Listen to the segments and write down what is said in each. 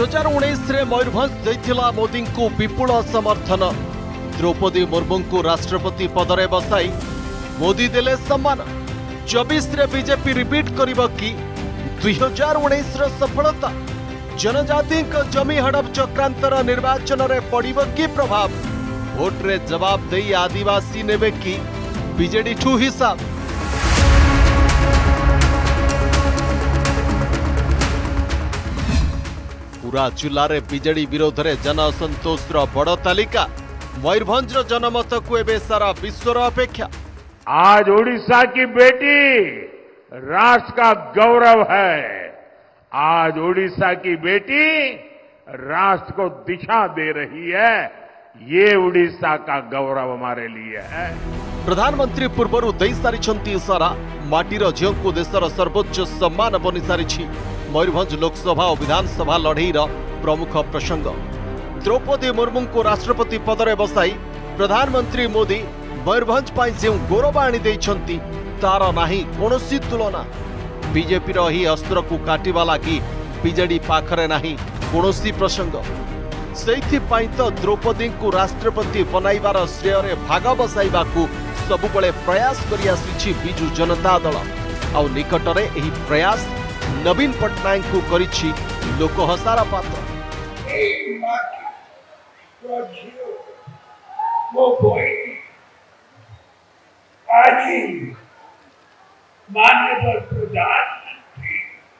2019 रे मयूरभंज देइथिला मोदी को विपुल समर्थन। द्रौपदी मुर्मू को राष्ट्रपति पदरे बसाई मोदी देले सम्मान। 24 रे बीजेपी रिपीट करिबो कि 2019 रो सफलता। जनजाति जमी हड़प चक्रांतर निर्वाचन रे पड़िबो कि प्रभाव। भोट रे जवाब देई आदिवासी नेबे कि बीजेडी ठू हिसाब। पूरा जिले में बीजेडी विरोध में जन असंतोष बड़ तालिका। मयूरभंज जनमत को एबे सारा विश्वर अपेक्षा। आज ओडिशा की बेटी राष्ट्र का गौरव है। आज ओडिशा की बेटी राष्ट्र को दिशा दे रही है। ये ओडिशा का गौरव हमारे लिए है। प्रधानमंत्री पूर्व दे सारी सारा माटीर झील को देशर सर्वोच्च सम्मान बनी सारी मयूरभंज लोकसभा और विधानसभा लड़ईर प्रमुख प्रसंग। द्रौपदी मुर्मू को राष्ट्रपति पदरे बसाई प्रधानमंत्री मोदी मयूरभंज पर जो गौरव आनी तार नहीं कौनसी तुलना। बीजेपी ही अस्त्र को काटिबा लगी बीजेडी पाखरे नहीं कौनसी प्रसंग। सेइथिपाई तो द्रौपदी को राष्ट्रपति बनाइबार श्रेय भाग बसाइबा को सबुबले प्रयास करि आसिछि बिजू जनता दल। आउ निकटरे एही प्रयास नवीन पट्टनायक को करिछि लोकहसार पात्र। माननीय प्रधानमंत्री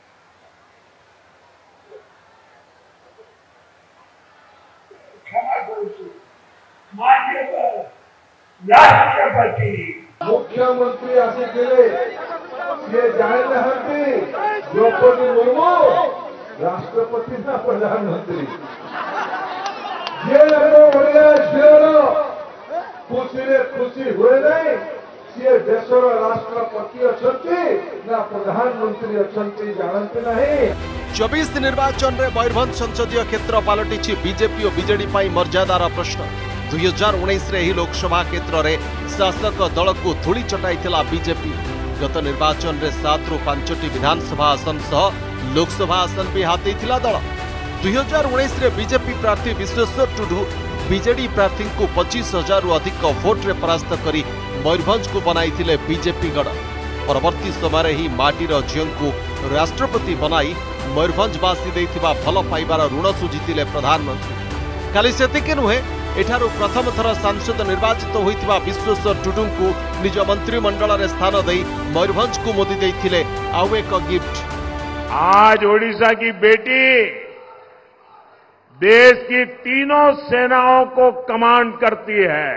क्षमा करो, माननीय राष्ट्रपति मुख्यमंत्री आसी जाने द्रौपदी मुर्मू राष्ट्रपति ना प्रधानमंत्री। खुशी हुए नहीं सी देशर राष्ट्रपति अच्छा ना प्रधानमंत्री अच्छा जानते नहीं। 24 निर्वाचन रे मयूरभंज संसदीय क्षेत्र पलटि बीजेपी और बीजेडी मर्यादार प्रश्न। 2019 रे ही लोकसभा क्षेत्र में शासक दल को धूली चटाई बीजेपी। गत निर्वाचन रे 7 रु 5टी विधानसभा आसन सह लोकसभा आसन भी हाथी दल। 2019 रे बीजेपी प्रार्थी विश्वेश्वर टुडू बीजेडी प्रार्थी को 25,000 रु अधिक भोट रे परास्त करी मयूरभंज को बनाई बीजेपी गढ़। परवर्ती समय ही माटीर झील को राष्ट्रपति बनाई मयूरभंजवासी देइथिबा भल पाइबार ऋण सुझितिले प्रधानमंत्री। खाली सेतिके नुहे एठारू प्रथम थर सांसद निर्वाचित होइथिबा विश्वेश्वर टुडू को निज मंत्रिमंडल रे स्थान देई मयूरभंज को मोदी देइथिले आउ एक गिफ्ट। आज ओडिशा की बेटी देश की तीनों सेनाओं को कमांड करती है।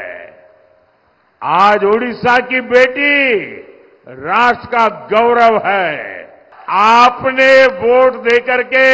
आज ओडिशा की बेटी राष्ट्र का गौरव है। आपने वोट देकर के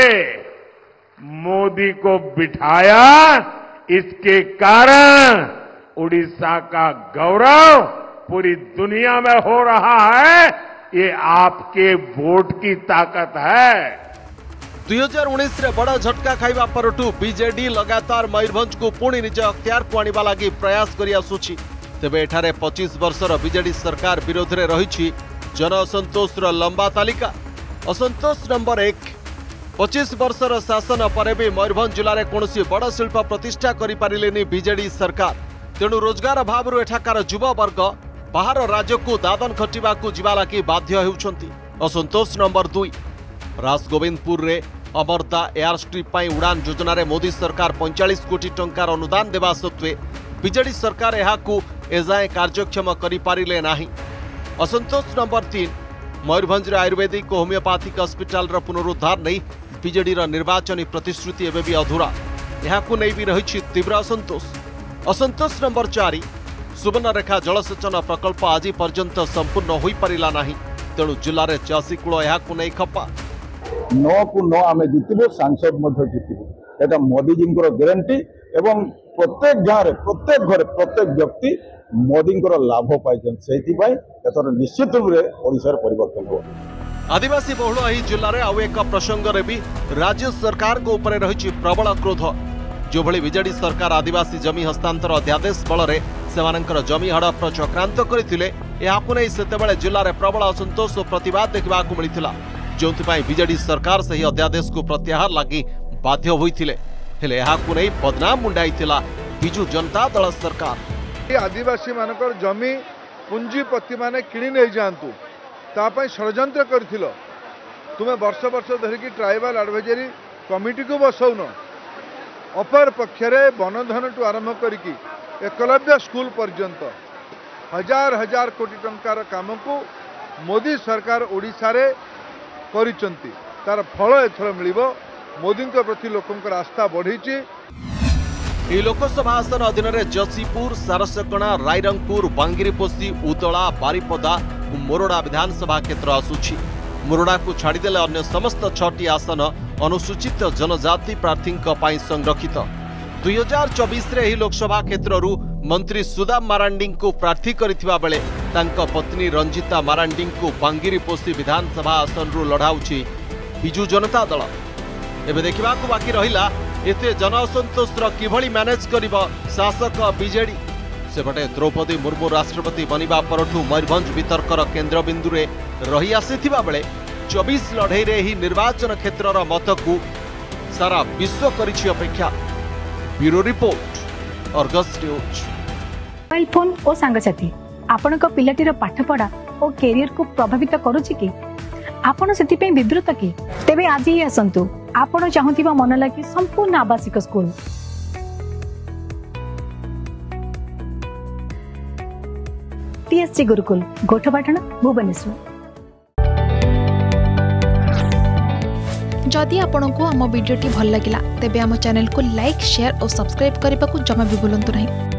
मोदी को बिठाया, इसके कारण ओडिशा का गौरव पूरी दुनिया में हो रहा है। ये आपके वोट की ताकत है। 2019 रे बड़ा झटका खाइबा परठू बीजेडी लगातार मयूरभंज को पुणी निज अख्तियार को आनिबा लागि प्रयास करि आसुछि। तेबे एठारे 25 वर्षर बीजेडी सरकार विरोध रे रहिछि जन असंतोष लंबा तालिका। असंतोष नंबर 1। 25 वर्षर शासन पर भी मयूरभंज जिले में कौन बड़ शिल्प प्रतिष्ठा करें बीजेडी सरकार। तेणु रोजगार अभाव एठाकार युवा वर्ग बाहर राज्य को दादन खटिबा को जिबा लागि बाध्य होउछंती। असंतोष नंबर 2। राजगोविंदपुर रे अमरदा एयर स्ट्रिप पाई उड़ान योजना रे मोदी सरकार 45 कोटी टंकार अनुदान देवा सत्वे बीजेडी सरकार एहाकू एजाए कार्यक्षम करि पारिले नाही। असंतोष नंबर 3। मयूरभंज रे आयुर्वेदिक और होमियोपैथिक हॉस्पिटल रो पुनरुद्धार नहीं बीजेडी रो निर्वाचनी प्रतिश्रुति एबे भी अधूरा। एहाकू नहीं भी रही तीव्र असंतोष। असंतोष नंबर 4। सुवर्णरेखा जलसेचन प्रकल्प आज पर्यंत संपूर्ण हो पारिला नाही। तेणु जिले में चाषी कूल एहाकू नहीं खपा। 9 को 9 आम जितबू सांसद जितबू एटा मोदी जी गारंटी। एवं प्रत्येक गाँव में प्रत्येक घर प्रत्येक व्यक्ति मोदी लाभ पाई निश्चित रूप से ओडिशार परिवर्तन हो। आदिवासी बहुल यह जिले में आउ एक प्रसंग रे भी राज्य सरकार को ऊपर रही प्रबल क्रोध। जो भली बीजेडी सरकार आदिवासी जमी हस्तांतर अध्यादेश बल से जमी हड़प चक्रांत करते जिले में प्रबल असंतोष और प्रतिवाद देखा मिलता। जो बीजेडी सरकार से अध्यादेश को प्रत्याहार लगी बाध्य होइथिले हेले एहाकु नै बदनाम मुंडाइथिला बिजू जनता दल सरकार। आदिवासी मानकर जमी पुंजीपति माने किणी नहीं जातु तापाई षड्यंत्र करथिलो तुमे वर्ष वर्ष धरिकी ट्राइबल एडवाइजरी कमिटी को बसौन अपर पक्षरे वनधन टू आरंभ करिकी एकलव्य स्कूल पर्यंत हजार हजार कोटी टंकार काम को मोदी सरकार ओडिशा रे करिसंती तार फल एथर मिलिबो मोदी प्रति लोकंकर आस्था बढ़ीची। ଏହି ଲୋକସଭା ଆସନ ଅଧୀନରେ ଜଶୀପୁର, ସାରସକଣା, ରାଇରଙ୍ଗପୁର, ବାଙ୍ଗିରିପୋଷି, ଉଦଳା, ବାରିପଦା ଓ ମୋରଡା ବିଧାନସଭା କ୍ଷେତ୍ର ଆସୁଛି। ମୋରଡାକୁ ଛାଡ଼ିଦେଲେ ଅନ୍ୟ ସମସ୍ତ 6ଟି ଆସନ ଅନୁସୂଚିତ ଜନଜାତି ପ୍ରାର୍ଥୀଙ୍କ ପାଇଁ ସଂରକ୍ଷିତ। 2024ରେ ଏହି ଲୋକସଭା କ୍ଷେତ୍ରରୁ ମନ୍ତ୍ରୀ ସୁଦାମ ମାରାଣ୍ଡିଙ୍କୁ ପ୍ରାର୍ଥୀ କରିଥିବା ବେଳେ ତାଙ୍କ ପତ୍ନୀ ରଞ୍ଜିତା ମାରାଣ୍ଡିଙ୍କୁ ବାଙ୍ଗିରିପୋଷି ବିଧାନସଭା ଆସନରୁ ଲଢ଼ାଉଛି ବିଜୁ ଜନତା ଦଳ। ଏବେ ଦେଖିବାକୁ ବାକି ରହିଲା एते जन असंतोषर किभଳି मैनेज करिब शासक बीजेडी। सेपटे द्रौपदी मुर्मू राष्ट्रपति बनिबा परठू मयूरभंज वितर्कर केन्द्रबिंदु रे रही आसीथिबा बेले 24 लड़ई रे ही निर्वाचन क्षेत्रर मतकू सारा विश्व करिछि अपेक्षा। Bureau report, Argus news. Mobile phone और सांगसाथी आपणक पिलाटीर पाठपढ़ा और कैरियर को प्रभावित करुछि कि आपण सेति विवृत कि तेबे आज ही आसंतु आपण चाहुथिबा मन लागी संपूर्ण आवासिक स्कूल टीएससी गुरुकुल गोठपाटण भुवनेश्वर। जदि आपंक आम भिडी भल लगा तेब आम चैनल को लाइक, शेयर और सब्सक्राइब करने को जमा भी भूलु नहीं।